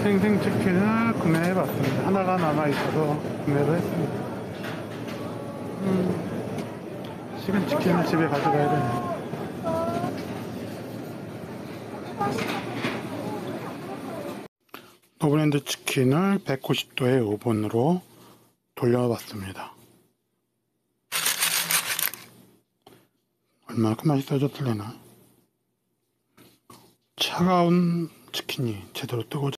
생생치킨을 구매해봤습니다. 하나가 남아있어서 구매를 했습니다. 식은 치킨을 집에 가져가야 되네. 노브랜드 치킨을 190도의 오븐으로 돌려봤습니다. 얼마큼 맛있어졌을래나. 차가운 치킨이 제대로 뜨고